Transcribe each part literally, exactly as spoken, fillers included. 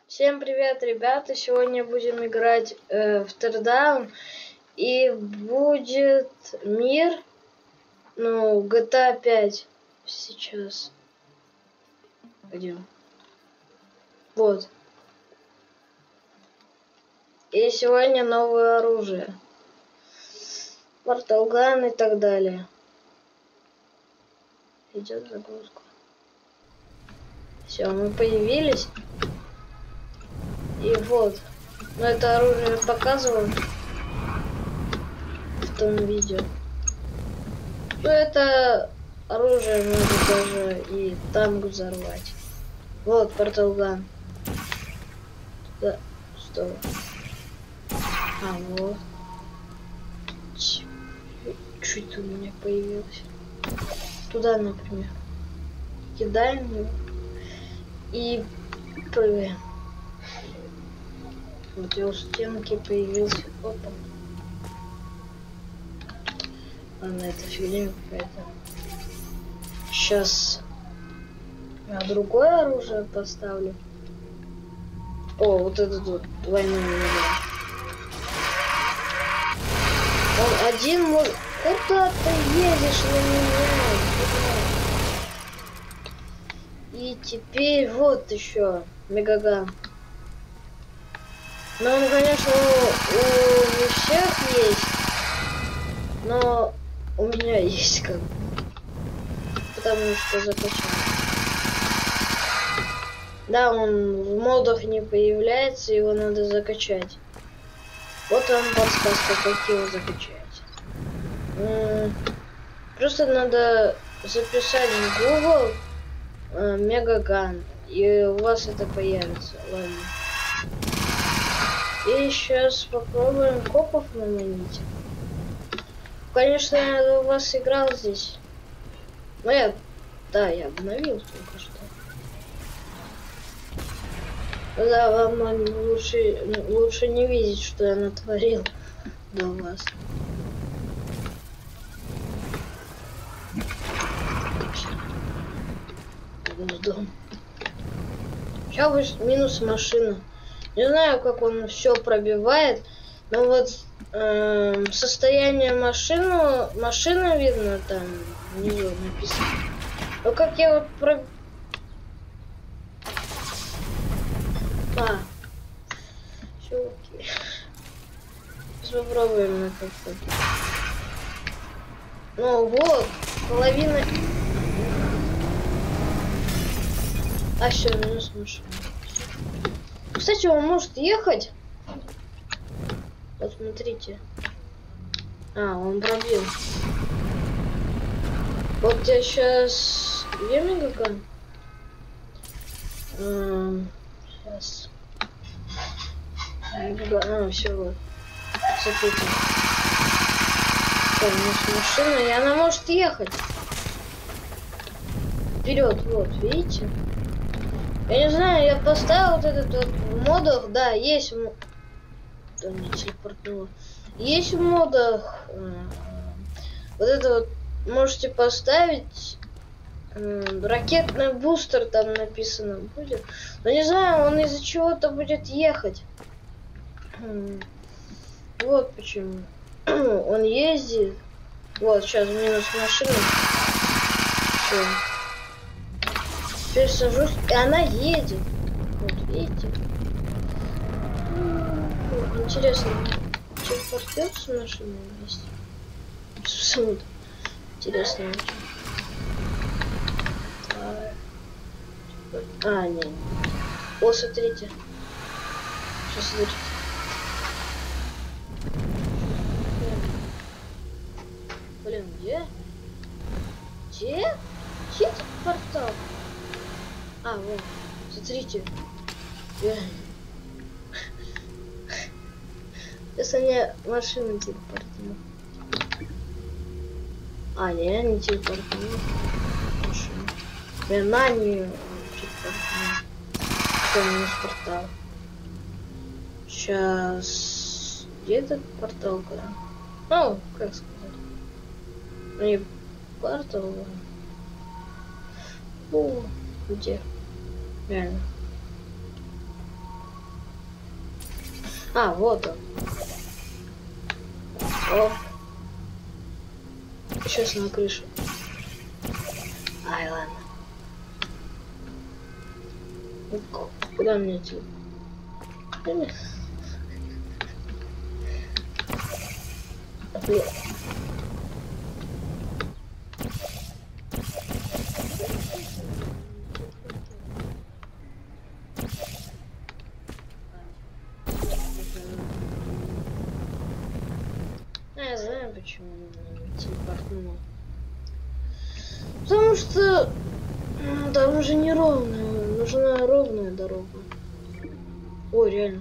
Всем привет, ребята! Сегодня будем играть э, в Teardown. И будет мир, ну, джи ти эй пять сейчас. Где? Вот. И сегодня новое оружие. Порталган и так далее. Идет загрузка. Все, мы появились. И вот. Но это оружие показывал в том видео. Ну, это оружие можно даже и танк взорвать. Вот порталган. Да, что? А, вот. Что это у меня появилось? Туда, например. Кидаем его. И прыгаем. Вот я у стенки появился. Опа. Ладно, это фигня какая-то. Сейчас я другое оружие поставлю. О, вот этот вот двойной удар. Он один может... Куда ты едешь на меня? И теперь вот еще Мегаган. Но он, конечно, у, у всех есть. Но у меня есть как бы. Потому что закачал. Да, он в модах не появляется, его надо закачать. Вот вам подсказка, как его закачать. Просто надо записать в Google э, Мегаган, и у вас это появится. Ладно. И сейчас попробуем копов наманить. Конечно, я у вас играл здесь. Но я, да, я обновил только что. Да, вам лучше, лучше не видеть, что я натворил до вас. Дом. Сейчас будет минус машина. Не знаю, как он все пробивает, но вот э, состояние машины, машина видно там внизу написано. Но как я вот про... А, все окей. Сейчас попробуем на как-то. Ну вот, половина. А все, минус машина. Кстати, он может ехать. Вот смотрите. А, он пробил. Вот я сейчас... Где Мегаган? Эм, сейчас. А, все, вот. Смотрите. Что, минус машина, и она может ехать. Вперед, вот, видите? Я не знаю, я поставил вот этот вот в модах, да, есть в... Да, не телепортнуло. Есть в модах э, вот это вот можете поставить э, ракетный бустер, там написано будет. Но не знаю, он из-за чего-то будет ехать. Вот почему. Он ездит. Вот, сейчас минус машина. Все. Теперь сажусь, и она едет. Вот, видите? Интересно, телепортируется машина вместе? Интересно. А, нет. О, смотрите. Сейчас смотрите. Блин, где? Где? Где этот портал? А, вот, смотрите. Сейчас они машину телепортнули. А, не, не телепортнули. Машину. Я на нее телепортнули. Что, минус портал. Сейчас... Где этот портал? Ну, как сказать? Не портал. О, где? Реально. А, вот он. О. Сейчас на крышу. Ай, ладно. Куда мне идти? Блин. Я знаю, почему он телепортнул. Потому что ну, там уже не ровная, нужна ровная дорога. Ой, реально.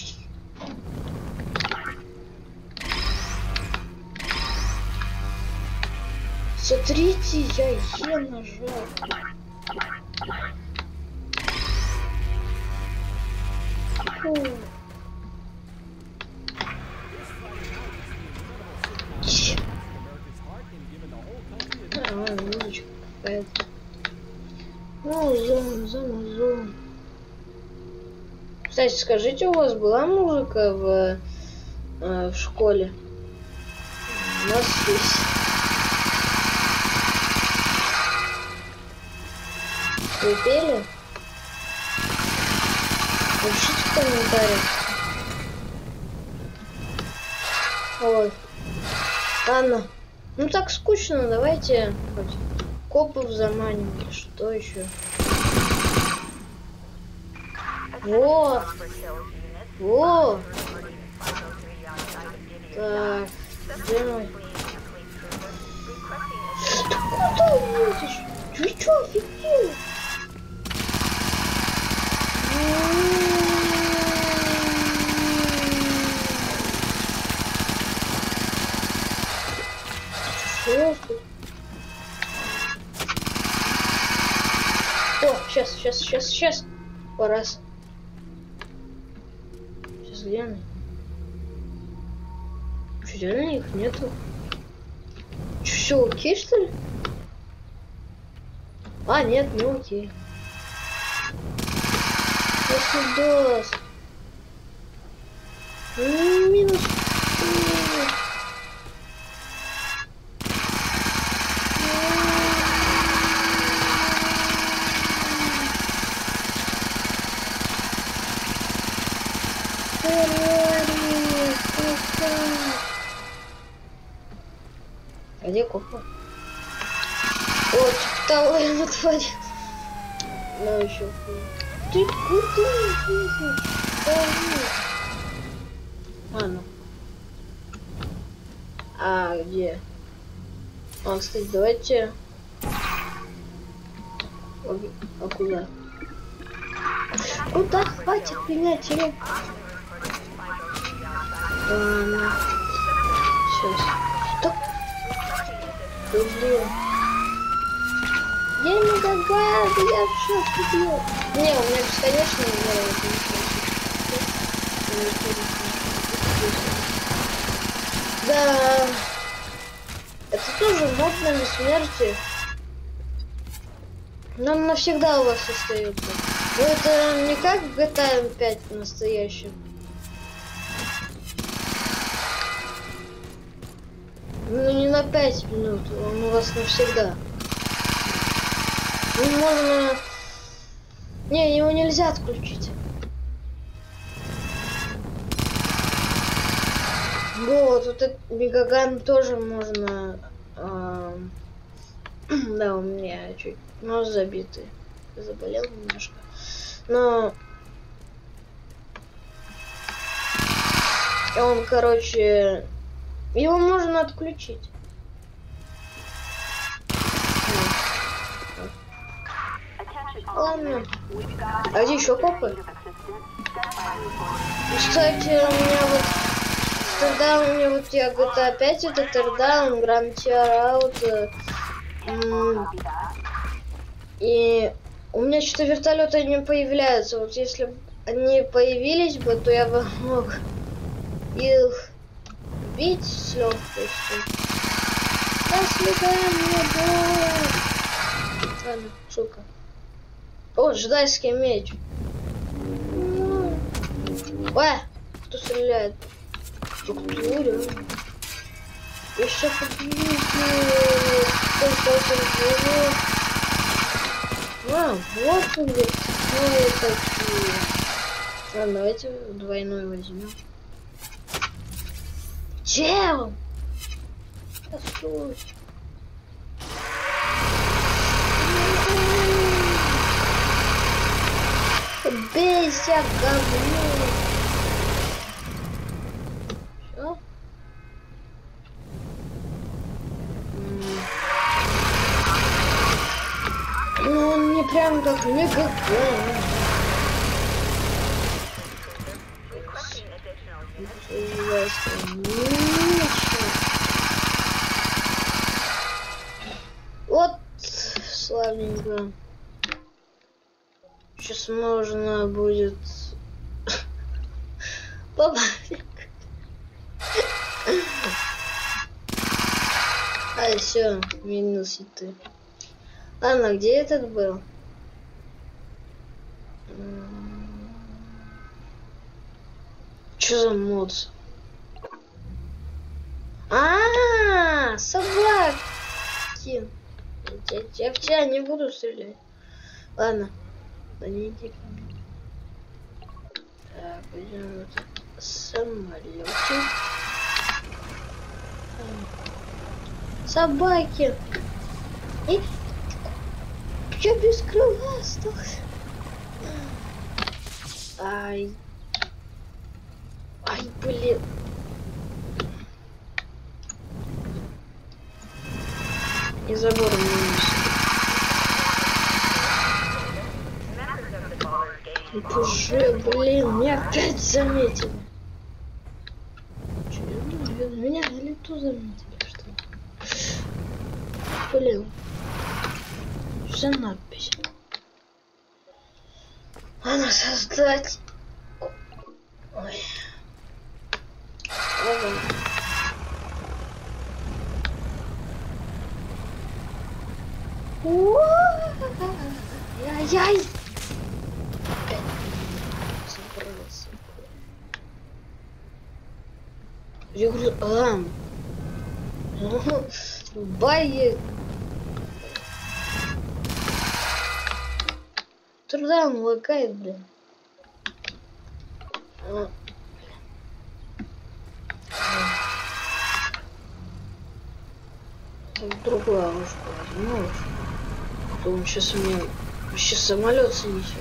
Смотрите, я Е нажал. Фу. А, музычка какая-то. Ну, зон, зон, зон. Кстати, скажите, у вас была музыка в, э, в школе? У нас есть. Вы пели? Напишите в комментариях. Ой. Ладно. Ну так скучно, давайте хоть копов заманим или что еще. Во! Во! Так, где мой? Ты куда едешь? Ты чё, офигел? Что тут? О, сейчас, сейчас, сейчас, сейчас. Раз. Сейчас где они? Что, реально их нету? Все окей, что ли? А, нет, не окей. Сюда. Минус. А где копа? О, типа того я натворил. Ну еще. Ты куда? А, ну. А, где? А, кстати, давайте... А куда? Куда? Хватит меня терять. Ладно. Сейчас. Стоп. Блин. Я не догадываюсь, я все купил. Не, у меня бесконечно не да. Это тоже мод на смерти. Но он навсегда у вас остается. Но это не как в джи ти эй пять настоящем. Ну не на пять минут, он у вас навсегда. Ну, можно... Не, его нельзя отключить. Вот, вот этот Мегаган тоже можно... Э... Да, у меня чуть нос забитый. Заболел немножко. Но... Он, короче... Его можно отключить. Ладно. А где еще копы? Кстати, у меня вот... Тогда у меня вот я джи ти эй пять, это Тердаун, Грантиараут. И у меня что-то вертолеты не появляются. Вот если бы они появились бы, то я бы мог их бить с легкостью. До свидания, бой. Ладно, шутка. О, джедайский меч. Ой, кто стреляет. Структура. Еще подвижу. А, вот он где. Ну, такие. Ладно, давайте двойной возьмем. Чел! Послушай. Бейся, говно! Всё? Ну, он не прям как мега. Вот, славненько. Сейчас можно будет побавить. А, все, минус и ты. Ладно, где этот был? Что за мод? А, собаки. Я, я в тебя не буду стрелять. Ладно. Да не иди ко мне. Так, пойдем в самолете. Собаки. И чё без крыла остался? Ай. Ай, блин. И забор минус. Уже, блин, меня опять заметили. Че, меня на лету заметили, что ли? Блин. Что за надпись? Надо создать. Ой. Ладно. Яй-яй! Я говорю, а, бай. Труда он лагает, блин. А. Другую лошадку возьму. А то он сейчас у меня вообще самолет снесет.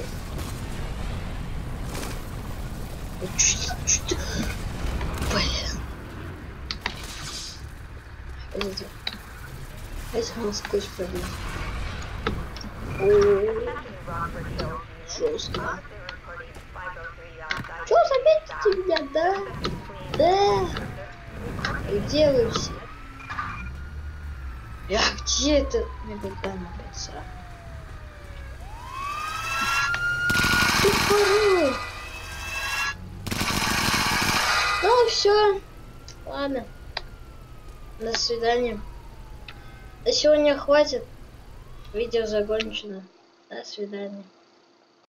Чуть, чуть. Блин. Подожди. А если он сквозь пробил? Жестко. Чё, заметите меня, да? Да. Где вы все? Я где это? Мне бы там опять сразу. Тупорой. Ну все. Ладно. До свидания. На сегодня хватит. Видео закончено. До свидания.